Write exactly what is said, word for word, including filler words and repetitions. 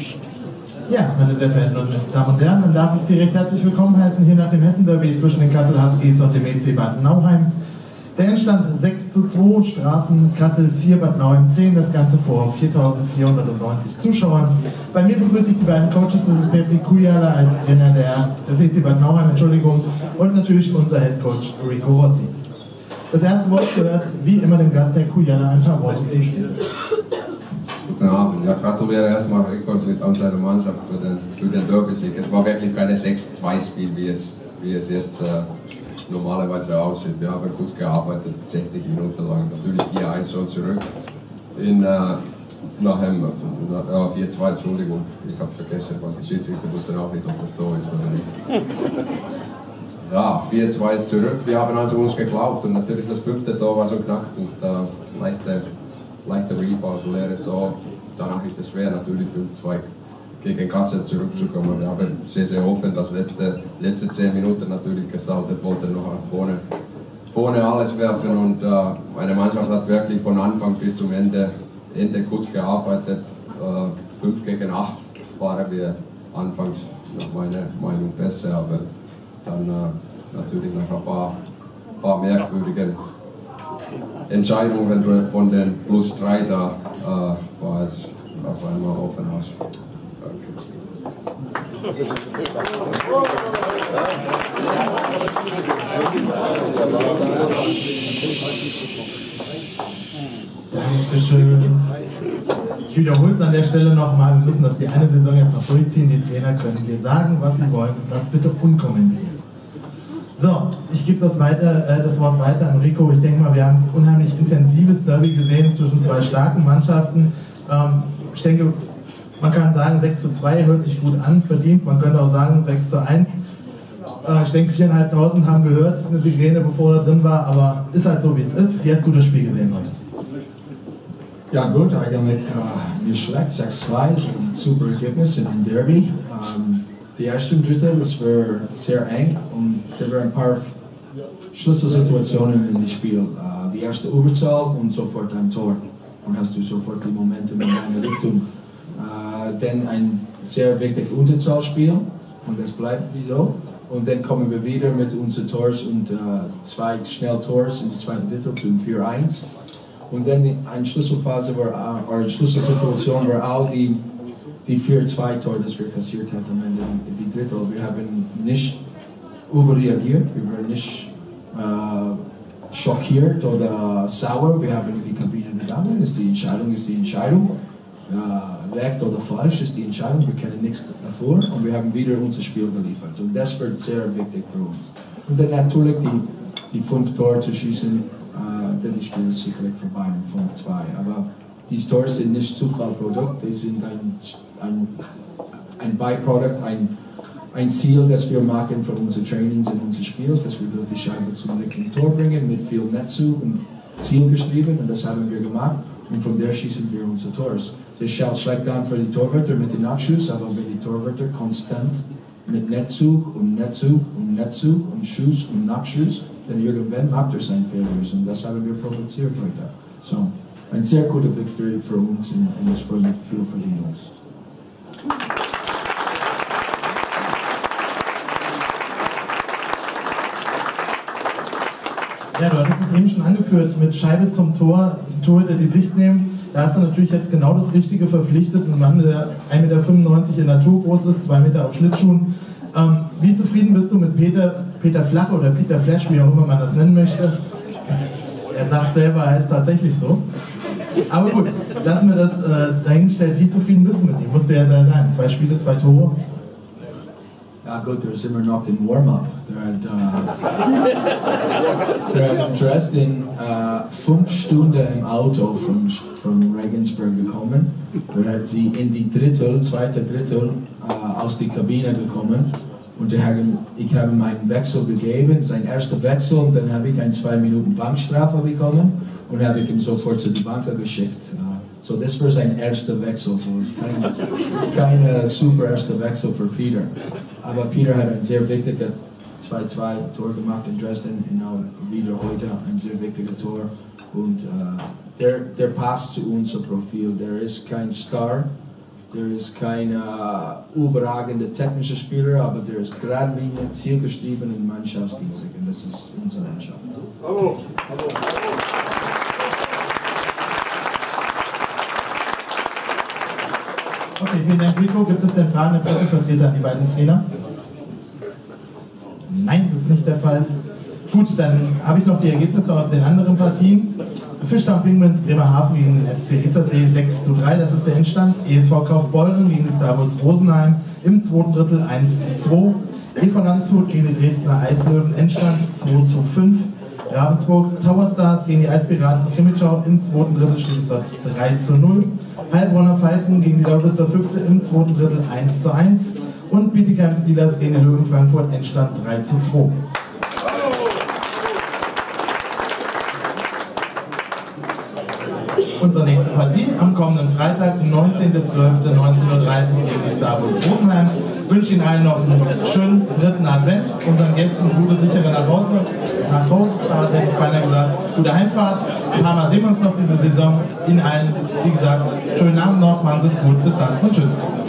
Ja, meine sehr verehrten Damen und Herren, dann darf ich Sie recht herzlich willkommen heißen hier nach dem Hessen-Derby zwischen den Kassel Huskies und dem E C Bad Nauheim. Der Endstand sechs zu zwei, Strafen Kassel vier, Bad Nauheim zehn, das Ganze vor viertausendvierhundertneunzig Zuschauern. Bei mir begrüße ich die beiden Coaches, das ist Patrick Kujala als Trainer der, des E C Bad Nauheim, Entschuldigung, und natürlich unser Headcoach Rico Rossi. Das erste Wort gehört wie immer dem Gast, Herr Kujala, ein paar Worte zum Spiel. Guten Abend. Ja, gratuliere erstmal Rico mit an seiner Mannschaft für den, für den Derby-Sieg. Es war wirklich kein sechs zwei Spiel, wie es, wie es jetzt äh, normalerweise aussieht. Wir haben gut gearbeitet, sechzig Minuten lang. Natürlich vier eins schon zurück. In, äh, nachher äh, vier zwei, Entschuldigung, ich habe vergessen, weil die Schiedsrichter wussten auch nicht, ob das Tor ist oder nicht. Ja, vier zwei zurück. Wir haben also uns geglaubt und natürlich das fünfte Tor war so Knackpunkt. Äh, leichte, leichter Rebound, leere Tor. Danach ist es schwer, natürlich fünf zwei gegen Kassel zurückzukommen. Wir haben sehr, sehr offen das letzte, letzte zehn Minuten natürlich gestartet, wollten noch nach vorne, vorne alles werfen und äh, meine Mannschaft hat wirklich von Anfang bis zum Ende, Ende gut gearbeitet. Äh, fünf gegen acht waren wir anfangs nach meiner Meinung besser, aber dann äh, natürlich nach ein paar, paar merkwürdigen Entscheidungen von den plus drei da äh, war es auf einmal offen aus. Dankeschön. Ich wiederhole es an der Stelle nochmal, wir müssen das die eine Saison jetzt noch durchziehen, die Trainer können hier sagen, was sie wollen und das bitte unkommentiert. So, ich gebe das, weiter, äh, das Wort weiter an Rico. Ich denke mal, wir haben ein unheimlich intensives Derby gesehen zwischen zwei starken Mannschaften. Ähm, ich denke, man kann sagen, sechs zu zwei hört sich gut an, verdient. Man könnte auch sagen, sechs zu eins. Äh, ich denke, viertausendfünfhundert haben gehört, eine Sirene, bevor er drin war, aber ist halt so, wie es ist. Wie hast du das Spiel gesehen heute? Ja gut, eigentlich äh, nicht schlecht, sechs zwei, ein super Ergebnis in einem Derby. Ähm, die erste Drittel, das war sehr eng und da waren ein paar Schlüsselsituationen in dem Spiel. Äh, die erste Überzahl und sofort ein Tor. Und hast du sofort die Momente in deine Richtung. Äh, dann ein sehr wichtiges Unterzahlspiel und das bleibt wie so. Und dann kommen wir wieder mit unseren Tors und äh, zwei Schnelltors in der zweiten Drittel zum vier eins. Und dann eine Schlüsselphase war, oder eine Schlüsselsituation war auch die, die vier zwei Tor, das wir kassiert haben am Ende die Drittel. Wir haben nicht überreagiert, wir waren nicht äh, schockiert oder sauer. Wir haben in die Kabine gegangen, ist die Entscheidung ist die Entscheidung. Äh, recht oder falsch ist die Entscheidung, wir kennen nichts davor und wir haben wieder unser Spiel geliefert. Und das wird sehr wichtig für uns. Und dann natürlich die, die fünf Tore zu schießen. Uh, dann ist das Spiel sicherlich vorbei mit fünf zwei. Aber diese Tore sind nicht Zufallprodukt, die sind ein, ein, ein Byproduct, ein, ein Ziel, das wir machen für unsere Trainings und unsere Spiels, dass wir die Scheibe zum richtigen Tor bringen, mit viel Netzug und Ziel geschrieben und das haben wir gemacht und von der schießen wir unsere Tors. Das schaut schlecht an für die Torwärter mit den Nachschuss, aber wenn die Torwärter konstant mit Netzug und Netzug und Netzug und Schuss und Nachschuss, dann irgendwann macht er seinen Fehler und das haben wir provoziert heute. So, eine sehr gute Victory für uns und, und es freut mich viel für die Jungs. Ja, du hattest es eben schon angeführt, mit Scheibe zum Tor, Torhüter die Sicht nehmen. Da hast du natürlich jetzt genau das Richtige verpflichtet. Ein Mann, der ein Meter fünfundneunzig in Natur groß ist, zwei Meter auf Schlittschuhen. Ähm, wie zufrieden bist du mit Peter, Peter Flach oder Peter Flash, wie auch immer man das nennen möchte? Er sagt selber, er ist tatsächlich so. Aber gut, lassen wir das äh, dahingestellt. Wie zufrieden bist du mit ihm? Musst du ja sehr sein. Zwei Spiele, zwei Tore. Ja gut, da sind wir noch im Warm-up. Der hat dressed in uh, fünf Stunden im Auto von, von Regensburg gekommen. Da hat sie in die Drittel, zweite Drittel uh, aus der Kabine gekommen. Und haben, ich habe ihm einen Wechsel gegeben, sein erster Wechsel, und dann habe ich eine zwei Minuten Bankstrafe bekommen und habe ich ihn sofort zu der Bank geschickt. Uh, so das war sein erster Wechsel, so ist kein, kein uh, super erster Wechsel für Peter. Aber Peter hat ein sehr wichtiges zwei zwei Tor gemacht in Dresden, genau wieder heute ein sehr wichtiges Tor. Und uh, der, der passt zu unserem Profil. Der ist kein Star, Der ist kein uh, überragender technischer Spieler, aber der ist geradlinig, zielgetrieben und mannschaftsdienstig. Und das ist unsere Mannschaft. Bravo. Bravo. Okay, vielen Dank, Rico. Gibt es denn Fragen der Pressevertreter an die beiden Trainer? Nein, das ist nicht der Fall. Gut, dann habe ich noch die Ergebnisse aus den anderen Partien. Fischtown Penguins Bremerhaven gegen den F C Issersee sechs zu drei, das ist der Endstand. E S V Kaufbeuren gegen die Star Wars Rosenheim im zweiten Drittel eins zu zwei. E V Landshut gegen die Dresdner Eislöwen, Endstand zwei zu fünf. Ravensburg Tower Stars gegen die Eispiraten Krimitschau im zweiten Drittel steht es dort drei zu null. Heilbronner Falken gegen die Lausitzer Füchse im zweiten Drittel eins zu eins. Und Bietigheim Steelers gegen die Löwen Frankfurt, Endstand drei zu zwei. Unsere nächste Partie am kommenden Freitag, neunzehnten zwölften neunzehn Uhr dreißig gegen die Star Wars Rosenheim. Ich wünsche Ihnen allen noch einen schönen dritten Advent, unseren Gästen gute, sichere nach Hause, nach Hause, hätte ich beinahe gesagt, gute Heimfahrt. Ein paar Mal sehen wir uns noch diese Saison. Ihnen allen, wie gesagt, schönen Abend noch, machen Sie es gut, bis dann und tschüss.